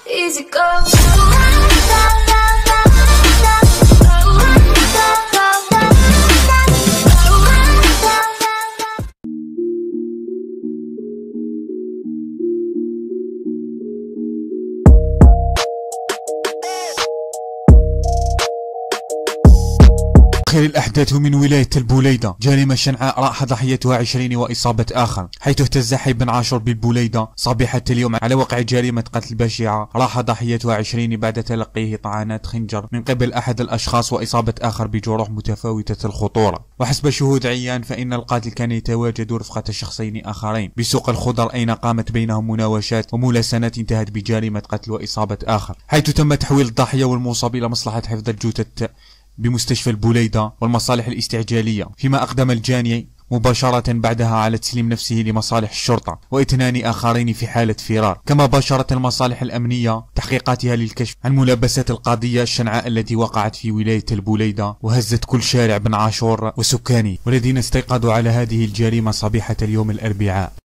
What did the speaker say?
easy go. آخر الأحداث من ولاية البوليدة. جريمة شنعاء راح ضحيتها 20 وإصابة آخر، حيث اهتز حي بن عاشور بالبوليدة صبيحة اليوم على وقع جريمة قتل بشعة راح ضحيتها 20 بعد تلقيه طعنات خنجر من قبل أحد الأشخاص وإصابة آخر بجروح متفاوتة الخطورة. وحسب شهود عيان فإن القاتل كان يتواجد رفقة شخصين آخرين بسوق الخضر، أين قامت بينهم مناوشات وملاسنات انتهت بجريمة قتل وإصابة آخر، حيث تم تحويل الضحية والمصاب إلى مصلحة حفظ الجثث بمستشفى البوليدة والمصالح الاستعجالية، فيما أقدم الجاني مباشرة بعدها على تسليم نفسه لمصالح الشرطة واثنان آخرين في حالة فرار. كما باشرت المصالح الأمنية تحقيقاتها للكشف عن ملابسات القضية الشنعاء التي وقعت في ولاية البوليدة وهزت كل شارع بن عاشور وسكانه، والذين استيقظوا على هذه الجريمة صبيحة اليوم الأربعاء.